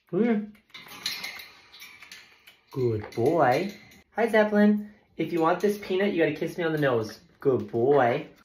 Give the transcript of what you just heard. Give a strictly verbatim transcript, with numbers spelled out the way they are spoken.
Mm. Good boy. Hi, Zeppelin. If you want this peanut, you gotta kiss me on the nose. Good boy.